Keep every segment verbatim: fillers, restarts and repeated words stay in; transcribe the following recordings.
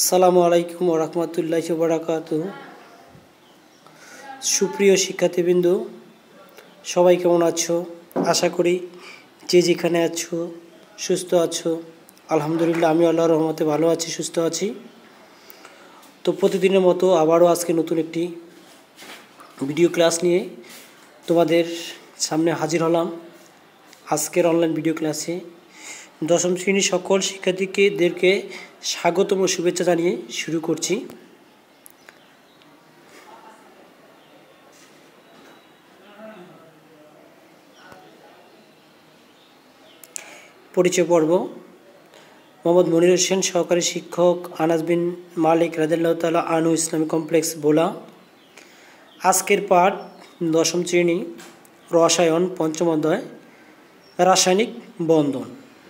আসসালামু আলাইকুম ওয়া রাহমাতুল্লাহি ওয়া বারাকাতুহু। সুপ্রিয় শিক্ষার্থীবৃন্দ, সবাই কেমন আছো? আশা করি যে যেখানে আছো সুস্থ আছো। আলহামদুলিল্লাহ, আমি আল্লাহর রহমতে ভালো আছি, সুস্থ আছি। তো প্রতিদিনের মতো আবারও আজকে নতুন একটি ভিডিও ক্লাস নিয়ে তোমাদের সামনে হাজির হলাম। আজকের অনলাইন ভিডিও ক্লাসে দশম শ্রেণীর সকল শিক্ষার্থীদেরকে স্বাগতম ও শুভেচ্ছা জানিয়ে শুরু করছি। পরিচয় পর্ব। মোহাম্মদ মনির হোসেন, সহকারী শিক্ষক, আনাস বিন মালিক রাদিয়াল্লাহু তাআলা আনহু ইসলামিক কমপ্লেক্স ভোলা। আজকের পাঠ দশম শ্রেণী, রসায়ন, পঞ্চম অধ্যায়, রাসায়নিক বন্ধন।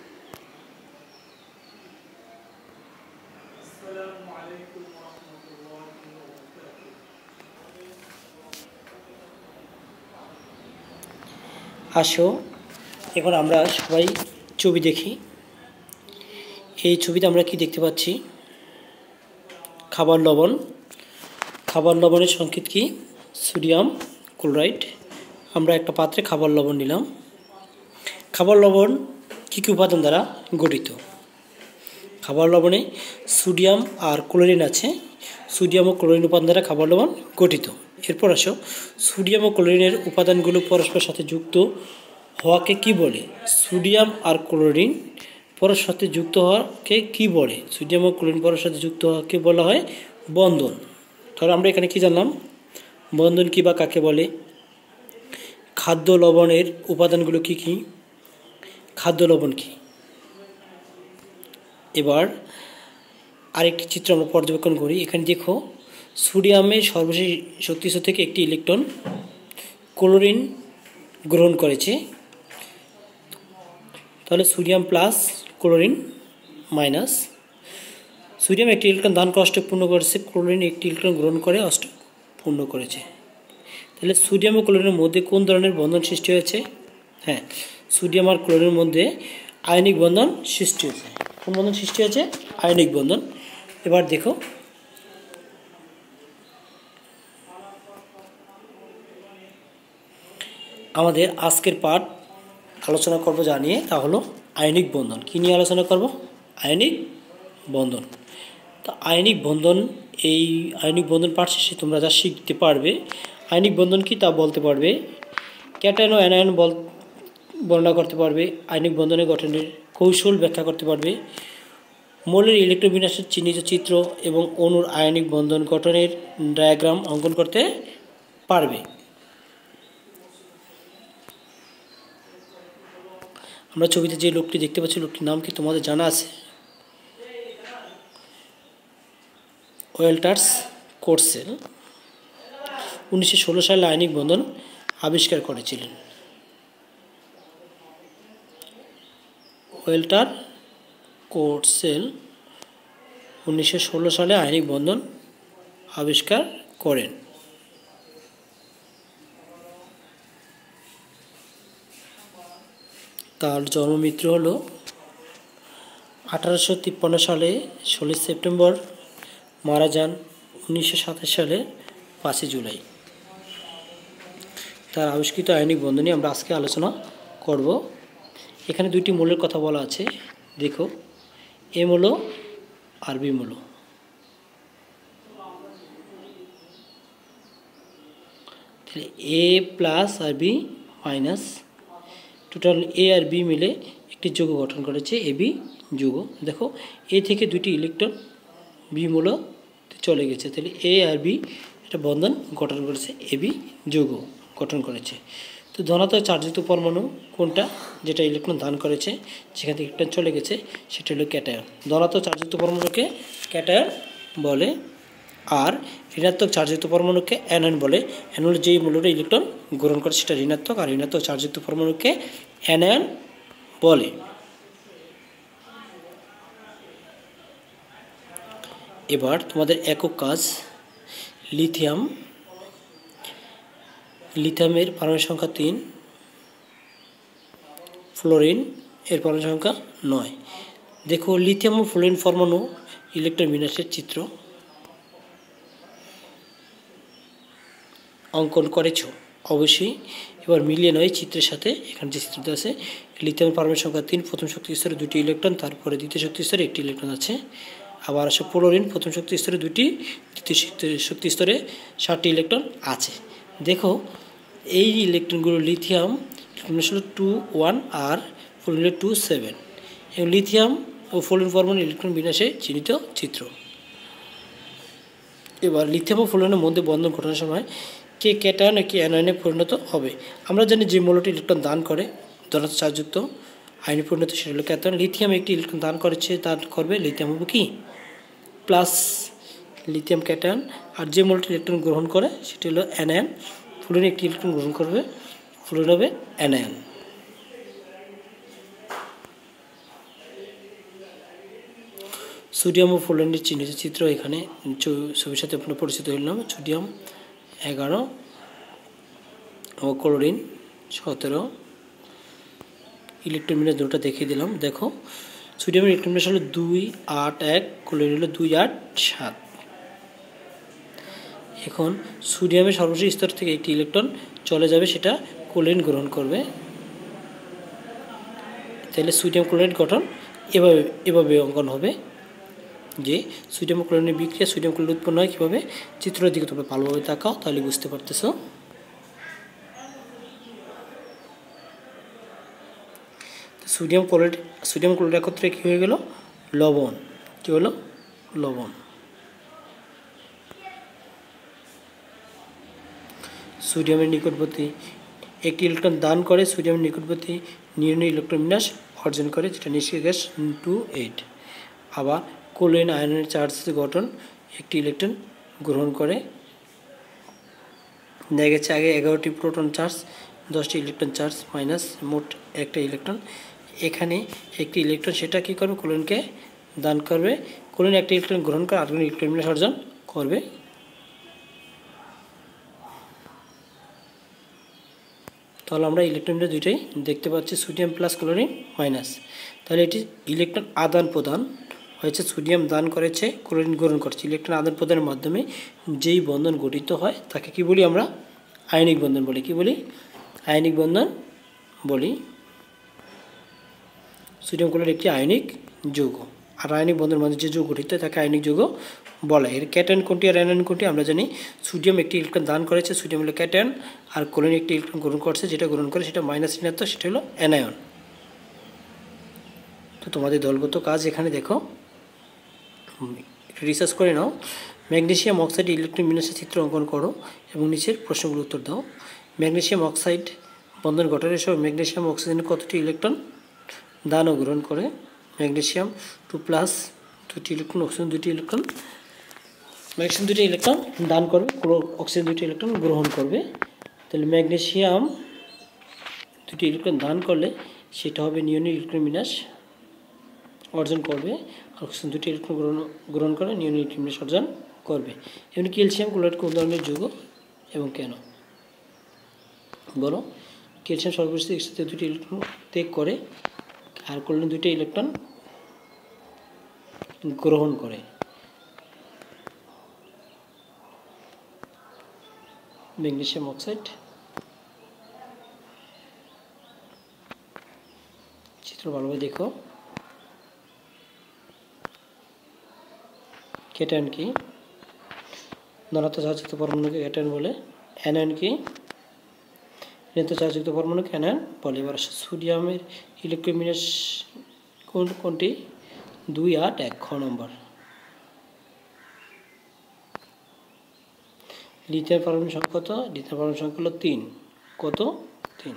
আসো এখন আমরা সবাই ছবি দেখি। এই ছবিতে আমরা কি দেখতে পাচ্ছি? খাবার লবণ। খাবার লবণের সংকেত কি? Sodium chloride. আমরা একটা পাত্রে খাবার লবণ নিলাম। খাবার লবণ কী কী উপাদান দ্বারা গঠিত? খাবার লবণে সোডিয়াম আর ক্লোরিন আছে। সোডিয়াম ও ক্লোরিন উপাদান দ্বারা খাবার লবণ গঠিত। এরপর আসো, সোডিয়াম ও ক্লোরিনের উপাদানগুলো পরস্পরের সাথে যুক্ত হওয়াকে কি বলে? সোডিয়াম আর ক্লোরিন পরস্পরের সাথে যুক্ত হওয়াকে কি বলে? সোডিয়াম ও ক্লোরিন পরস্পরের সাথে যুক্ত হওয়াকে বলা হয় বন্ধন। তাহলে আমরা এখানে কি জানলাম? বন্ধন কি বা কাকে বলে? খাদ্য লবণের উপাদানগুলো কি কি? খাদ্য লবণ কি? এবার আরেকটি চিত্র আমরা পর্যবেক্ষণ করি। এখানে দেখো, সোডিয়ামের সর্বশেষ শক্তিস্তর থেকে একটি ইলেকট্রন ক্লোরিন গ্রহণ করেছে। তাহলে সোডিয়াম প্লাস ক্লোরিন মাইনাস। সোডিয়াম একটি ইলেকট্রন দান করে অষ্টক পূর্ণ করেছে, ক্লোরিন একটি ইলেকট্রন গ্রহণ করে অষ্টক পূর্ণ করেছে। তাহলে সোডিয়াম ও ক্লোরিনের মধ্যে কোন ধরনের বন্ধন সৃষ্টি হয়েছে? হ্যাঁ, সোডিয়াম আর ক্লোরিনের মধ্যে আয়নিক বন্ধন সৃষ্টি হয়েছে। কোন বন্ধন সৃষ্টি হয়েছে? আয়নিক বন্ধন। এবার দেখো, আমাদের আজকের পাঠ আলোচনা করব যা নিয়ে, তা হলো আয়নিক বন্ধন। কী নিয়ে আলোচনা করব? আয়নিক বন্ধন। তো আয়নিক বন্ধন, এই আয়নিক বন্ধন পাঠ শেষে তোমরা যা শিখতে পারবে, আয়নিক বন্ধন কি তা বলতে পারবে, ক্যাটায়ন ও অ্যানায়ন বল বর্ণনা করতে পারবে, আয়নিক বন্ধনের গঠনের কৌশল ব্যাখ্যা করতে পারবে, মৌলের ইলেকট্রোবিন্যাসের চিহ্নিত চিত্র এবং অণুর আয়নিক বন্ধন গঠনের ডায়াগ্রাম অঙ্কন করতে পারবে। আমরা ছবিতে যে লোকটি দেখতে পাচ্ছি, লোকটির নাম কি তোমাদের জানা আছে? ওয়াল্টার কোর্সেল উনিশশো ষোলো সালে আয়নিক বন্ধন আবিষ্কার করেছিলেন। ওয়াল্টার কোর্সেল উনিশশো ষোলো সালে আয়নিক বন্ধন আবিষ্কার করেন। তার জন্মমৃত্যু হলো আঠারোশো তিপ্পান্ন সালে ষোলোই সেপ্টেম্বর, মারা যান উনিশশো সাতাশ সালে পাঁচই জুলাই। তার আবিষ্কৃত আয়নিক বন্ধন নিয়ে আমরা আজকে আলোচনা করব। এখানে দুইটি মৌলের কথা বলা আছে, দেখো, এ মৌল আর বি মৌল। তাহলে এ প্লাস আর বি মাইনাস, টোটাল এ আর বি মিলে একটি যৌগ গঠন করেছে, এ বি যৌগ। দেখো, এ থেকে দুটি ইলেকট্রন বি মৌল চলে গেছে, তাহলে এ আর বি একটা বন্ধন গঠন করেছে, এ বি যৌগ গঠন করেছে। তো ধনাত্মক চার্জযুক্ত পরমাণু কোনটা? যেটা ইলেকট্রন দান করেছে, সেখান থেকে ইলেকট্রন চলে গেছে, সেটা হলো ক্যাটায়ন। ধনাত্মক চার্জযুক্ত পরমাণুকে ক্যাটায়ন বলে, আর ঋণাত্মক চার্জযুক্ত পরমাণুকে অ্যানায়ন বলে। অ্যানোল যেই মূল্যটা ইলেকট্রন গ্রহণ করে সেটা ঋণাত্মক, আর ঋণাত্মক চার্জযুক্ত পরমাণুকে অ্যানায়ন বলে। এবার তোমাদের একক কাজ, লিথিয়াম। লিথিয়ামের পারমাণবিক সংখ্যা তিন, ফ্লোরিন এর পরমাণু সংখ্যা নয়। দেখো, লিথিয়াম ও ফ্লোরিন পরমাণু ইলেকট্রন বিন্যাসের চিত্র অঙ্কন করেছো অবশ্যই। এবার মিলিয়ে নয় চিত্রের সাথে এখানে যে চিত্রটা আছে, লিথিয়ামের পারমাণবিক সংখ্যা তিন, প্রথম শক্তি স্তরে দুটি ইলেকট্রন, তারপরে দ্বিতীয় শক্তি স্তরে একটি ইলেকট্রন আছে। আবার আসে ফ্লোরিন, প্রথম শক্তি স্তরে দুটি, দ্বিতীয় শক্তি স্তরে ষাটটি ইলেকট্রন আছে। দেখো এই ইলেকট্রনগুলো লিথিয়াম হলো টু ওয়ান আর ফ্লোরিন টু সেভেন, এবং লিথিয়াম ও ফ্লোরিন পরমাণু ইলেকট্রন বিন্যাসে চিহ্নিত চিত্র। এবার লিথিয়াম ও ফ্লোরিনের মধ্যে বন্ধন ঘটানোর সময় কে ক্যাটায়ন ও কে অ্যানায়নে পরিণত হবে। আমরা জানি যে মৌলটি ইলেকট্রন দান করে ধনাত্মক চার্জযুক্ত আয়নে পরিণত সেটা হলো ক্যাটায়ন। লিথিয়াম একটি ইলেকট্রন দান করেছে, দান করবে, লিথিয়াম হবে কি প্লাস, লিথিয়াম ক্যাটায়ন। আর যে মৌলটি ইলেকট্রন গ্রহণ করে সেটি হলো অ্যানায়ন। ফ্লোরিন একটি ইলেকট্রন গ্রহণ করবে, ফ্লোরিন হবে অ্যানায়ন। সোডিয়াম ও ফ্লোরিনের চিহ্নিত চিত্র এখানে ছবির সাথে আপনার পরিচিত হলাম। সোডিয়াম এগারো ও ক্লোরিন সতেরো, ইলেকট্রন বিন্যাস দুটো দেখিয়ে দিলাম। দেখো সোডিয়ামের ইলেকট্রন বিন্যাস হলো দুই আট এক, ক্লোরিন হলো দুই আট সাত। এখন সোডিয়ামের সর্বশেষ স্তর থেকে একটি ইলেকট্রন চলে যাবে, সেটা ক্লোরিন গ্রহণ করবে। তাহলে সোডিয়াম ক্লোরাইড গঠন এভাবে এভাবে অঙ্কন হবে যে সোডিয়াম ক্লোরিনের বিক্রিয়া, সোডিয়াম ক্লোরাইড উৎপন্ন হয় কীভাবে, চিত্রের দিকে তোমরা ভালোভাবে তাকাও তাহলে বুঝতে পারতেছো। সোডিয়াম ক্লোরাইড সোডিয়াম ক্লোরাইড একত্রে কী হয়ে গেল, লবণ। কী হলো, লবণ। সোডিয়ামের নিকটবর্তী একটি ইলেকট্রন দান করে সোডিয়ামের নিকটবর্তী নির্ণয় ইলেকট্রন বিন্যাস অর্জন করে, যেটা নিষ্ক্রিয় গ্যাস টু এইট। আবার ক্লোরিন আয়নের চার্জ গঠন, একটি ইলেকট্রন গ্রহণ করে। দেখা গেছে আগে এগারোটি প্রোটন চার্জ, দশটি ইলেকট্রন চার্জ মাইনাস মোট একটা ইলেকট্রন। এখানে একটি ইলেকট্রন সেটা কী করবে, ক্লোরিনকে দান করবে। ক্লোরিন একটি ইলেকট্রন গ্রহণ করে আরেকটি ইলেকট্রন বিন্যাস অর্জন করবে। তাহলে আমরা ইলেকট্রন বিন্যাস দুইটাই দেখতে পাচ্ছি, সোডিয়াম প্লাস ক্লোরিন মাইনাস। তাহলে এটি ইলেকট্রন আদান প্রদান হয়েছে, সোডিয়াম দান করেছে, ক্লোরিন গ্রহণ করছে। ইলেকট্রন আদান প্রদানের মাধ্যমে যেই বন্ধন গঠিত হয় তাকে কি বলি আমরা, আয়নিক বন্ধন বলি। কি বলি, আয়নিক বন্ধন বলি। সোডিয়াম ক্লোরাইড একটি আয়নিক যৌগ, আর আয়নিক বন্ধনের মাধ্যমে যে যৌগ গঠিত হয় তাকে আয়নিক যৌগ বলে। এর ক্যাটায়ন কোনটি আর অ্যানায়ন কোনটি আমরা জানি। সোডিয়াম একটি ইলেকট্রন দান করেছে, সোডিয়াম হলো ক্যাটায়ন, আর ক্লোরিন একটি ইলেকট্রন গ্রহণ করছে, যেটা গ্রহণ করে সেটা মাইনাস ঋণাত্মক, সেটা হলো অ্যানায়ন। তো তোমাদের দলগত কাজ এখানে দেখো, রিসার্চ করে নাও। ম্যাগনেসিয়াম অক্সাইড ইলেকট্রন বিন্যাসের চিত্র অঙ্কন করো এবং নিচের প্রশ্নগুলো উত্তর দাও। ম্যাগনেসিয়াম অক্সাইড বন্ধন গঠনের সময় ম্যাগনেসিয়াম অক্সিজেনের কতটি ইলেকট্রন দান ও গ্রহণ করে। ম্যাগনেসিয়াম টু প্লাস দুটি ইলেকট্রন, অক্সিজেন দুটি ইলেকট্রন, ম্যাগনেসিয়াম দুটি ইলেকট্রন দান করবে, অক্সিজেন দুটি ইলেকট্রন গ্রহণ করবে। তাহলে ম্যাগনেসিয়াম দুটি ইলেকট্রন দান করলে সেটা হবে নিয়নের ইলেকট্রন বিন্যাস অর্জন করবে, অক্সিজেন দুটি ইলেকট্রন গ্রহণ গ্রহণ করে নিয়নের ইলেকট্রন বিন্যাস অর্জন করবে। এমনি ক্যালসিয়াম ক্লোরাইড কোন ধরনের যৌগ এবং কেন বলো। ক্যালসিয়াম সর্বশেষ একসাথে দুটি ইলেকট্রন ত্যাগ করে, আর ক্লোরিন দুটি ইলেকট্রন গ্রহণ করে। ম্যাগনেসিয়াম অক্সাইড চিত্র ভালোভাবে দেখো। ক্যাটায়ন কি, ধনাত্মক চার্জযুক্ত পরমাণুকে ক্যাটায়ন বলে। অ্যানায়ন কি, ঋণাত্মক চার্জযুক্ত পরমাণুকে অ্যানায়ন বলে। এবার সোডিয়ামের ইলেকট্রন বিন্যাস কোন কোনটি, দুই আট এক, খ নম্বর। লিথিয়াম পারমাণবিক সংখ্যা কত, লিথিয়াম পারমাণবিক সংখ্যা হলো তিন, কত, তিন।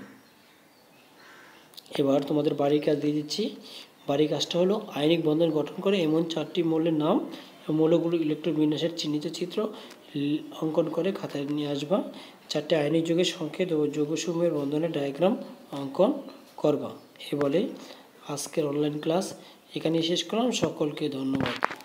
এবার তোমাদের বাড়ির কাজ দিয়ে দিচ্ছি। বাড়ির কাজটা হলো আয়নিক বন্ধন গঠন করে এমন চারটি মৌলের নাম এবং মৌলগুলো ইলেকট্রন বিন্যাসের চিহ্নিত চিত্র অঙ্কন করে খাতায় নিয়ে আসবা। চারটি আয়নিক যৌগের সংকেত ও যৌগসমূহের বন্ধনের ডায়াগ্রাম অঙ্কন করবা। এ বলে আজকের অনলাইন ক্লাস এখানেই শেষ করলাম। সকলকে ধন্যবাদ।